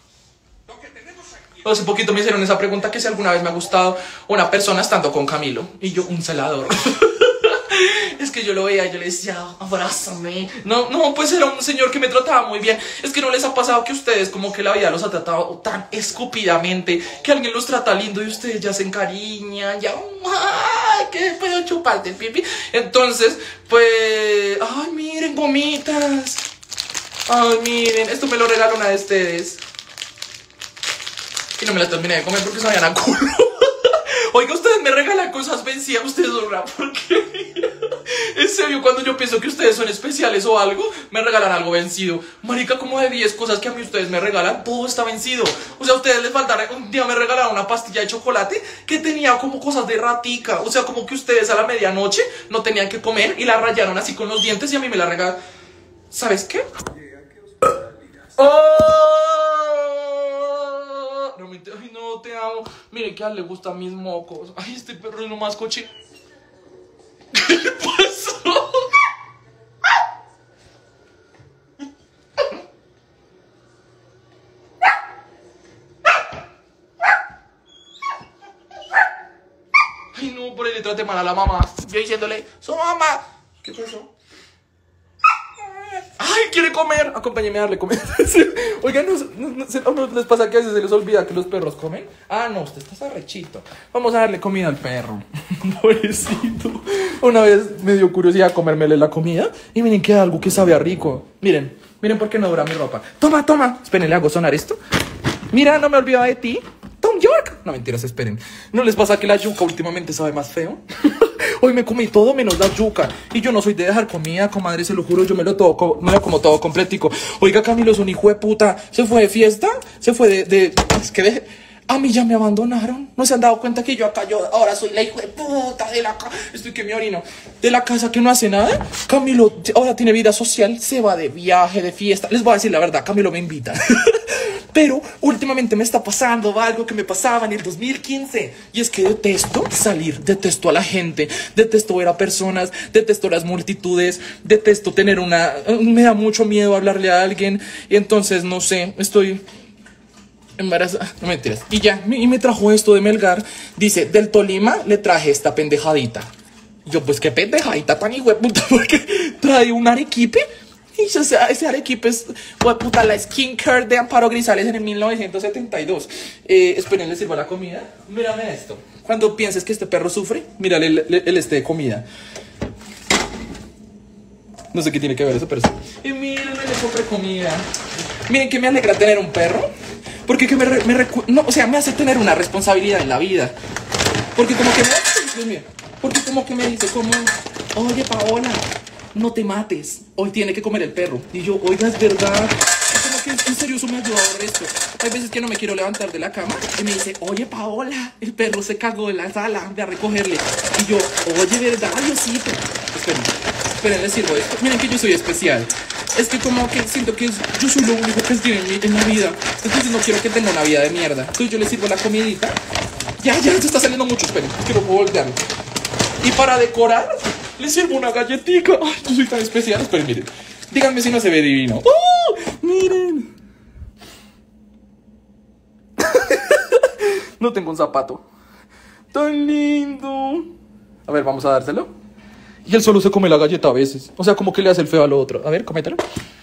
Hace poquito me hicieron esa pregunta, que si alguna vez me ha gustado una persona estando con Camilo. Y yo, un celador. Es que yo lo veía y yo le decía, abrázame. No, no, pues era un señor que me trataba muy bien. Es que no les ha pasado que ustedes como que la vida los ha tratado tan escupidamente, que alguien los trata lindo y ustedes ya se encariñan, ya, ¡ay, que puedo chuparte el pipi! Entonces, pues, ay, miren, gomitas. Ay, miren, esto me lo regaló una de ustedes. Y no me la terminé de comer porque sabían a culo. Oiga, ustedes me regalan cosas vencidas, ustedes son una porquería. En serio, cuando yo pienso que ustedes son especiales o algo, me regalan algo vencido. Marica, como de diez cosas que a mí ustedes me regalan, todo está vencido. O sea, a ustedes les faltará. Un día me regalaron una pastilla de chocolate que tenía como cosas de ratica. O sea, como que ustedes a la medianoche no tenían que comer y la rayaron así con los dientes y a mí me la regalan. ¿Sabes qué? ¡Oh! No, me, ay, no, te amo. Mire que a él le gustan mis mocos. Ay, este perro es lo más coche. ¿Qué le pasó? Ay, no, por ahí le trate mal a la mamá. Yo diciéndole, su mamá. ¿Qué pasó? ¡Ay, quiere comer! Acompáñeme a darle comer. Oigan, ¿no, no, no, ¿no les pasa que a veces se les olvida que los perros comen? Ah, no, usted está arrechito. Vamos a darle comida al perro. Pobrecito. Una vez me dio curiosidad comérmele la comida. Y miren que algo que sabe a rico. Miren, miren por qué no dura mi ropa. Toma, toma. Esperen, ¿le hago sonar esto? Mira, no me olvidaba de ti. Tom York. No, mentiras, esperen. ¿No les pasa que la yuca últimamente sabe más feo? Hoy me comí todo menos la yuca. Y yo no soy de dejar comida, comadre, se lo juro. Yo me lo, todo, me lo como todo completico. Oiga, Camilo es un hijo de puta. ¿Se fue de fiesta? ¿Se fue de...? de es que de... A mí ya me abandonaron. ¿No se han dado cuenta que yo acá, yo ahora soy la hijo de puta de la casa? Estoy que me orino. De la casa que no hace nada. Camilo ahora tiene vida social. Se va de viaje, de fiesta. Les voy a decir la verdad, Camilo me invita. Pero últimamente me está pasando algo que me pasaba en el dos mil quince. Y es que detesto salir, detesto a la gente, detesto ver a personas, detesto las multitudes, detesto tener una... Me da mucho miedo hablarle a alguien. Y entonces, no sé, estoy... embarazada, no mentiras. Y ya, y me trajo esto de Melgar. Dice, del Tolima le traje esta pendejadita. Yo, pues qué pendejadita tan hijueputa, porque trae un arequipe. Y o sea, ese arequipe es, puta, la skincare de Amparo Grisales en el mil novecientos setenta y dos. Eh, esperen, le sirvo la comida. Mírame esto. Cuando pienses que este perro sufre, mírale el, el, el este de comida. No sé qué tiene que ver eso, pero sí. Y mírenme, le compré comida. Miren que me alegra tener un perro. Porque que me, me recu no, o sea, me hace tener una responsabilidad en la vida. Porque como que me... Dios mío. Porque como que me dice como... Oye, Paola, no te mates. Hoy tiene que comer el perro. Y yo, oiga, es verdad. Y como que en serio eso me ayuda a ver esto. Hay veces que no me quiero levantar de la cama. Y me dice, oye, Paola, el perro se cagó en la sala. Ve a recogerle. Y yo, oye, ¿verdad, Diosito? Esperen, esperen, les sirvo esto. Miren que yo soy especial. Es que como que siento que es, yo soy lo único que tiene en, mi, en la vida. Entonces no quiero que tenga una vida de mierda. Entonces yo le sirvo la comidita. Ya, ya, se está saliendo mucho, esperen. Quiero voltearlo. Y para decorar, le sirvo una galletita. Ay, yo soy tan especial. Esperen, miren. Díganme si no se ve divino. ¡Oh! Miren. No tengo un zapato. Tan lindo. A ver, vamos a dárselo. Y él solo se come la galleta a veces. O sea, como que le hace el feo al otro. A ver, cómetelo.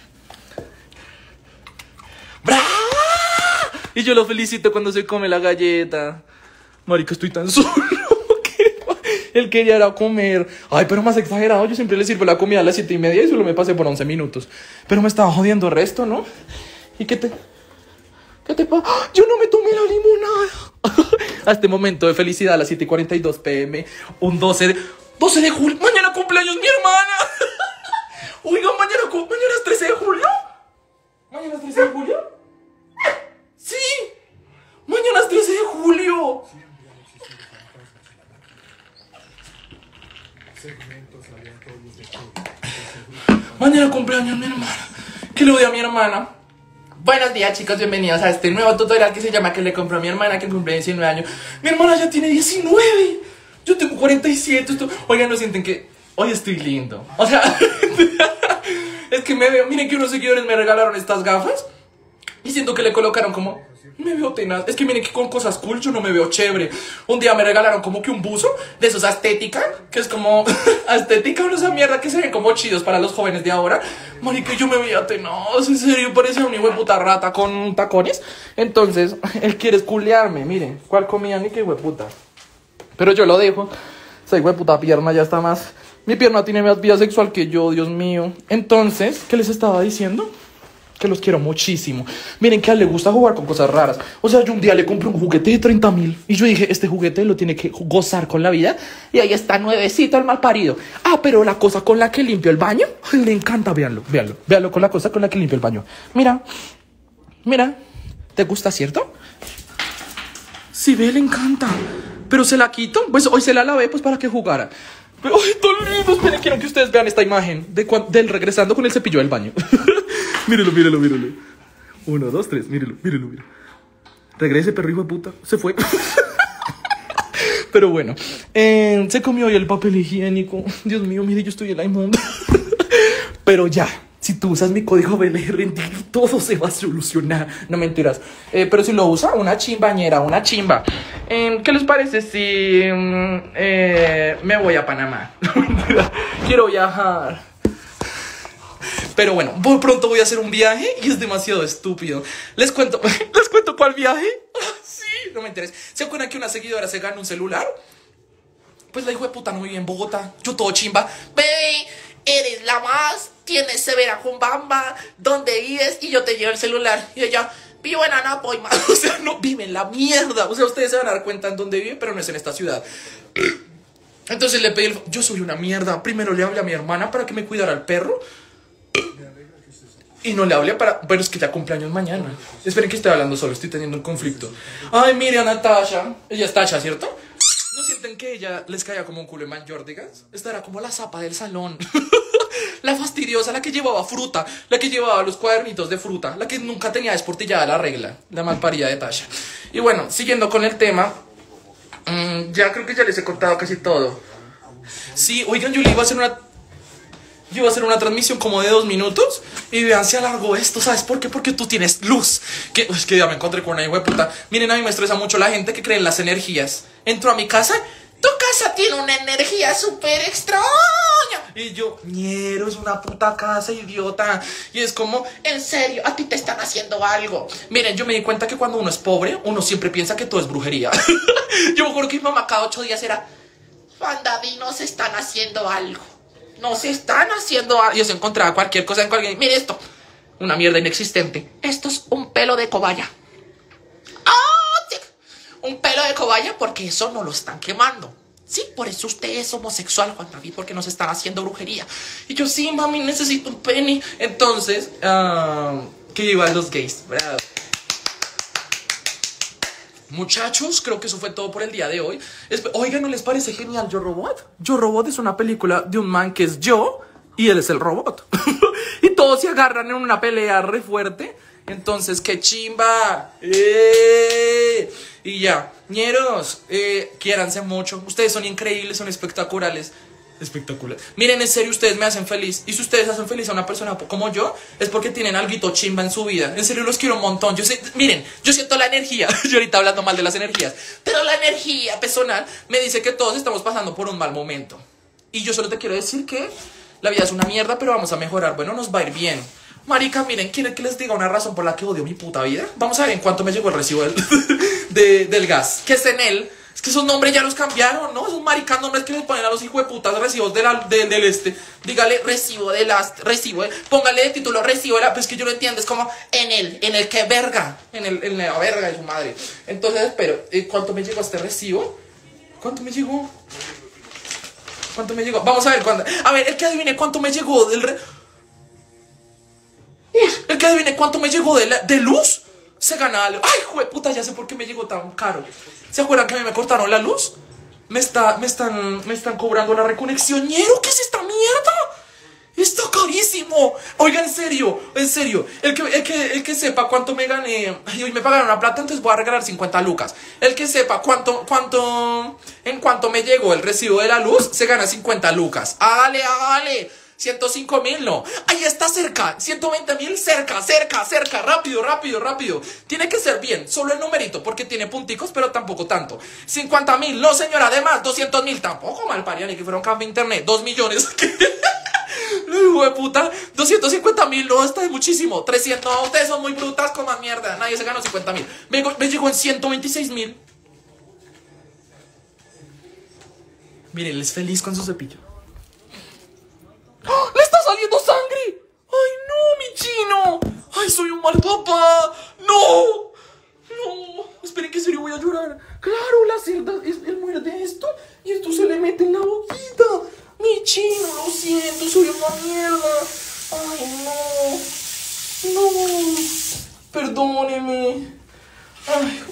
¡Bravo! Y yo lo felicito cuando se come la galleta. Marica, estoy tan solo. Él quería ir a comer. Ay, pero más exagerado. Yo siempre le sirvo la comida a las siete y media y solo me pasé por once minutos. Pero me estaba jodiendo el resto, ¿no? ¿Y qué te... ¿Qué te pasa? Yo no me tomé la limonada. A este momento de felicidad a las siete y cuarenta y dos pm. Un doce de... doce de julio. Mañana cumpleaños mi hermana. Oiga, mañana, mañana es trece de julio. ¿Mañana es trece de julio? Sí. Mañana es trece de julio. Mañana cumpleaños mi hermana. ¿Qué le doy a mi hermana? Buenos días, chicos, bienvenidos a este nuevo tutorial que se llama ¿Qué le compró a mi hermana que cumple diecinueve años? Mi hermana ya tiene diecinueve. Yo tengo cuarenta y siete. Esto... Oigan, ¿no sienten que hoy estoy lindo? O sea, es que me veo... Miren que unos seguidores me regalaron estas gafas y siento que le colocaron como... Me veo tenaz. Es que miren que con cosas cool yo no me veo chévere. Un día me regalaron como que un buzo de esos estética, que es como... estética o esa mierda que se ven como chidos para los jóvenes de ahora. Marica, yo me veía tenaz. En serio, parecía un hijo de puta rata con tacones. Entonces, él quiere esculearme. Miren, ¿cuál comía ni qué hijo de puta? Pero yo lo dejo. Esa hijo de puta pierna ya está más... Mi pierna tiene más vida sexual que yo, Dios mío. Entonces, ¿qué les estaba diciendo? Que los quiero muchísimo. Miren que a él le gusta jugar con cosas raras. O sea, yo un día le compré un juguete de treinta mil. Y yo dije, este juguete lo tiene que gozar con la vida. Y ahí está nuevecito el mal parido. Ah, pero la cosa con la que limpio el baño, le encanta, véanlo, véanlo. Véanlo con la cosa con la que limpio el baño. Mira, mira. ¿Te gusta, cierto? Sí, ve, le encanta. Pero se la quito. Pues hoy se la lavé pues para que jugara. Pero, ¡ay, tan lindo! Esperen, quiero que ustedes vean esta imagen de del regresando con el cepillo del baño. Mírelo, mírelo, mírelo. Uno, dos, tres, mírelo, mírelo, mírelo. Regrese, perro hijo de puta. Se fue. Pero bueno, eh, se comió hoy el papel higiénico. Dios mío, mire, yo estoy en la inmunda. Pero ya, si tú usas mi código B L R, todo se va a solucionar. No mentiras. Eh, pero si lo usa, una chimbañera, una chimba. Eh, ¿Qué les parece si mm, eh, me voy a Panamá? Quiero viajar. Pero bueno, muy pronto voy a hacer un viaje y es demasiado estúpido. Les cuento, les cuento cuál viaje. Sí, no me interesa. ¿Se acuerdan que una seguidora se gana un celular? Pues la hijo de puta no vive en Bogotá. Yo todo chimba. Baby, eres la más, tienes severa cumbamba, ¿dónde vives? Y yo te llevo el celular. Y ella, vivo en Anapoima. O sea, no vive en la mierda. O sea, ustedes se van a dar cuenta en dónde vive, pero no es en esta ciudad. Entonces le pedí el... Yo soy una mierda. Primero le hablé a mi hermana para que me cuidara al perro. Y no le hablé para... Pero es que ya cumpleaños mañana. Esperen que estoy hablando solo, estoy teniendo un conflicto. Ay, mire a Natasha. Ella es Tasha, ¿cierto? ¿No sienten que ella les caía como un culo en Man Jordigans? Esta era como la zapa del salón. La fastidiosa, la que llevaba fruta. La que llevaba los cuadernitos de fruta. La que nunca tenía desportillada la regla. La malparida de Tasha. Y bueno, siguiendo con el tema... Mmm, ya creo que ya les he contado casi todo. Sí, oigan, yo le iba a hacer una... Yo iba a hacer una transmisión como de dos minutos. Y vean, se alargó esto. ¿Sabes por qué? Porque tú tienes luz. Que, es que ya me encontré con una hijo de puta. Miren, a mí me estresa mucho la gente que cree en las energías. Entro a mi casa. Tu casa tiene una energía súper extraña. Y yo, ñero, es una puta casa, idiota. Y es como, en serio, a ti te están haciendo algo. Miren, yo me di cuenta que cuando uno es pobre, uno siempre piensa que todo es brujería. Yo me acuerdo que mi mamá cada ocho días era, Fandavi, nos están haciendo algo. nos están haciendo algo. Yo se encontraba cualquier cosa en cualquier... Mire esto, una mierda inexistente. Esto es un pelo de cobaya. ¡Ah! Sí. Un pelo de cobaya porque eso no lo están quemando. Sí, por eso usted es homosexual, Juan David, porque nos están haciendo brujería. Y yo, sí, mami, necesito un penny. Entonces, uh, que iban los gays. Bravo. Muchachos, creo que eso fue todo por el día de hoy. Oigan, ¿no les parece genial Yo Robot? Yo Robot es una película de un man que es yo y él es el robot. Y todos se agarran en una pelea re fuerte. Entonces, qué chimba. ¡Eh! Y ya, ñeros, eh, quiéranse mucho. Ustedes son increíbles, son espectaculares. Espectacular. Miren, en serio, ustedes me hacen feliz. Y si ustedes hacen feliz a una persona como yo, es porque tienen alguito chimba en su vida. En serio, los quiero un montón. Yo sé, miren, yo siento la energía. Yo ahorita hablando mal de las energías. Pero la energía personal me dice que todos estamos pasando por un mal momento. Y yo solo te quiero decir que la vida es una mierda, pero vamos a mejorar. Bueno, nos va a ir bien. Marica, miren, ¿quieren que les diga una razón por la que odio mi puta vida? Vamos a ver en cuánto me llegó el recibo del, de, del gas. Que es en él. Es que esos nombres ya los cambiaron, ¿no? Esos maricas nombres que les ponen a los hijos de putas recibos de la, de, del este. Dígale recibo de las, recibo, eh. Póngale de título recibo de la, pues que yo no entiendo, es como en el, en el que verga, en el, en la verga de su madre. Entonces, pero, eh, ¿cuánto me llegó este recibo? ¿Cuánto me llegó? ¿Cuánto me llegó? Vamos a ver cuánto. A ver, el que adivine cuánto me llegó del re... Uy, el que adivine cuánto me llegó de, la, de luz, se gana algo. Ay, jueputa, ya sé por qué me llegó tan caro. ¿Se acuerdan que a mí me cortaron la luz? Me, está, me, están, me están cobrando la reconexión. ¿Ñero? ¿Qué es esta mierda? Está carísimo. Oiga, en serio, en serio. El que, el que, el que sepa cuánto me gané. Ay, hoy me pagaron la plata, entonces voy a regalar cincuenta lucas. El que sepa cuánto, cuánto, en cuánto me llegó el recibo de la luz, se gana cincuenta lucas. ¡Ale, ale! ciento cinco mil, no. Ahí está cerca. ciento veinte mil, cerca, cerca, cerca. Rápido, rápido, rápido. Tiene que ser bien. Solo el numerito, porque tiene punticos, pero tampoco tanto. cincuenta mil, no, señora. Además, doscientos mil, tampoco mal paría, ni que fuera un cambio de internet. dos millones. Hijo de puta. doscientos cincuenta mil, no, está de muchísimo. trescientos, no, ustedes son muy brutas, coman mierda. Nadie se ganó cincuenta mil. Me, me llegó en ciento veintiséis mil. Miren, él es feliz con su cepillo. ¡Oh! ¡Le está saliendo sangre! ¡Ay, no, mi chino! ¡Ay, soy un mal papá! ¡No! ¡No! Esperen que en serio voy a llorar. Claro, la cerda, es, él muere de esto y esto se le mete en la boquita. Mi chino, lo siento, soy una mierda. ¡Ay, no! ¡No! Perdóneme. Ay.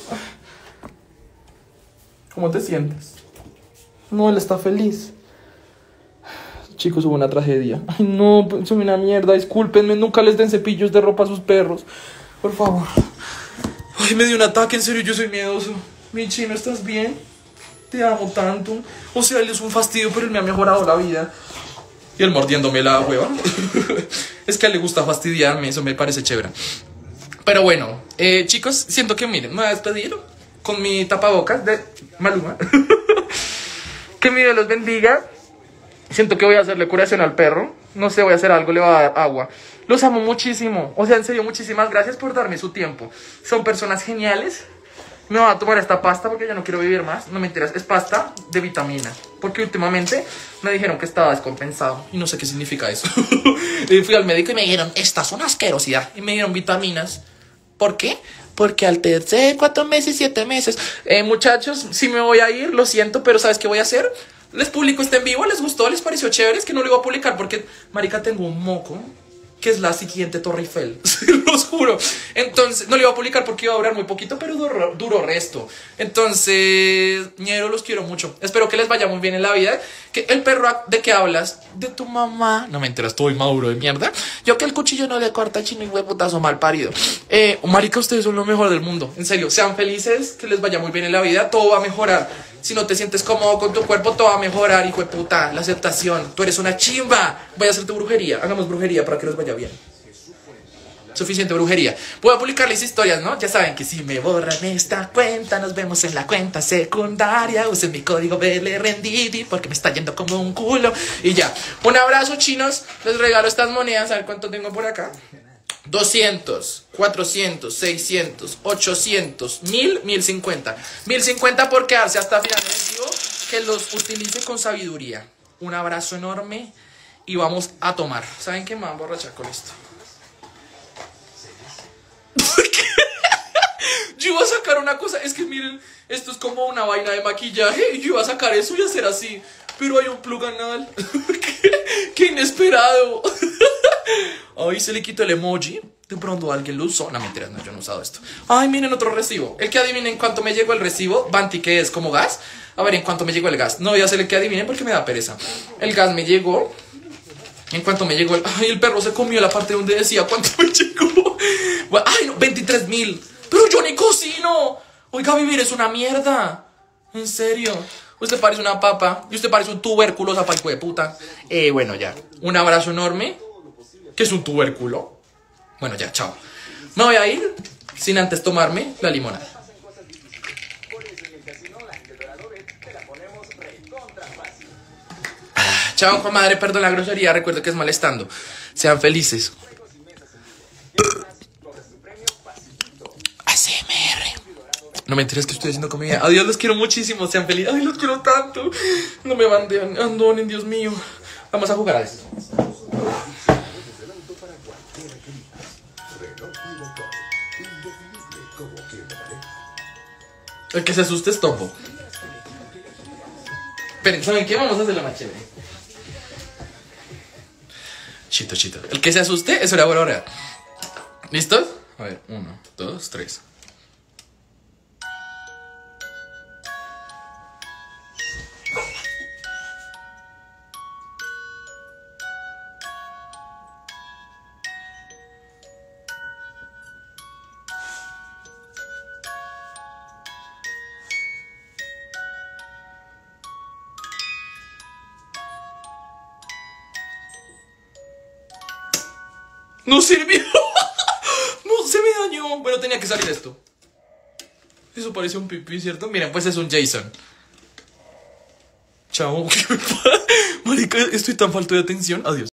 ¿Cómo te sientes? No, él está feliz. Chicos, hubo una tragedia. Ay, no, soy una mierda. Discúlpenme, nunca les den cepillos de ropa a sus perros. Por favor. Ay, me dio un ataque, en serio, yo soy miedoso. Mi chino, ¿estás bien? Te amo tanto. O sea, él es un fastidio, pero él me ha mejorado la vida. Y él mordiéndome la hueva. Es que a él le gusta fastidiarme, eso me parece chévere. Pero bueno, eh, chicos, siento que, miren, me voy a despedir con mi tapabocas de Maluma. Que mi Dios los bendiga. Siento que voy a hacerle curación al perro. No sé, voy a hacer algo, le voy a dar agua. Los amo muchísimo. O sea, en serio, muchísimas gracias por darme su tiempo. Son personas geniales. Me voy a tomar esta pasta porque ya no quiero vivir más. No me enteras, es pasta de vitamina. Porque últimamente me dijeron que estaba descompensado. Y no sé qué significa eso. Y fui al médico y me dijeron, esta es una asquerosidad. Y me dieron vitaminas. ¿Por qué? Porque al tercer, cuatro meses, siete meses. Eh, muchachos, si me voy a ir, lo siento, pero ¿sabes qué voy a hacer? Les publico este en vivo, ¿les gustó? ¿Les pareció chévere? Es que no lo iba a publicar porque, marica, tengo un moco que es la siguiente Torre Eiffel, se los juro. Entonces, no lo iba a publicar porque iba a durar muy poquito, pero duró, duró resto. Entonces, ñero, los quiero mucho. Espero que les vaya muy bien en la vida. Que el perro, ¿de qué hablas? De tu mamá. No me enteras, estoy maduro de mierda. Yo que el cuchillo no le corta chino y hueputazo mal parido. Eh, marica, ustedes son lo mejor del mundo. En serio, sean felices, que les vaya muy bien en la vida. Todo va a mejorar. Si no te sientes cómodo con tu cuerpo, todo va a mejorar, hijo de puta. La aceptación. Tú eres una chimba. Voy a hacerte brujería. Hagamos brujería para que les vaya bien. Suficiente brujería. Voy a publicarles historias, ¿no? Ya saben que si me borran esta cuenta, nos vemos en la cuenta secundaria. Usen mi código B L R N D D porque me está yendo como un culo. Y ya. Un abrazo, chinos. Les regalo estas monedas. A ver cuánto tengo por acá. doscientos, cuatrocientos, seiscientos, ochocientos, mil, mil cincuenta. mil cincuenta por quedarse hasta final del vivo. Que los utilice con sabiduría. Un abrazo enorme y vamos a tomar. ¿Saben qué me van a borrachar con esto? Yo iba a sacar una cosa, es que miren, esto es como una vaina de maquillaje. Y yo iba a sacar eso y hacer así, pero hay un plug anal. ¿Qué, qué inesperado. Ay, se le quitó el emoji. De pronto alguien lo usó. No, mentiras, no, yo no he usado esto. Ay, miren otro recibo. El que adivinen en cuánto me llegó el recibo. Banti, que es como gas. A ver, en cuánto me llegó el gas. No voy a hacer el que adivinen porque me da pereza. El gas me llegó. En cuanto me llegó el... Ay, el perro se comió la parte donde decía cuánto me llegó. Ay, no, veintitrés mil. Pero yo ni cocino. Oiga, vivir es una mierda. En serio. Usted parece una papa. Y usted parece un tubérculo, zapa hijo de puta. Eh, bueno, ya. Un abrazo enorme. ¿Qué es un tubérculo? Bueno, ya, chao. Me voy a ir sin antes tomarme la limonada. Ah, chao, comadre. Perdón la grosería. Recuerdo que es molestando. Sean felices. A S M R. No me enteres que estoy haciendo comida. Adiós, los quiero muchísimo. Sean felices. Ay, los quiero tanto. No me abandonen, Dios mío. Vamos a jugar a esto. El que se asuste es Topo. Esperen, ¿saben qué? Vamos a hacerlo más chévere. Chito, chito. El que se asuste es una buena hora. ¿Listos? A ver, uno, dos, tres. ¡No sirvió! No, se me dañó. Bueno, tenía que salir esto. Eso parece un pipí, ¿cierto? Miren, pues es un Jason. Chao. Marica, estoy tan falto de atención. Adiós.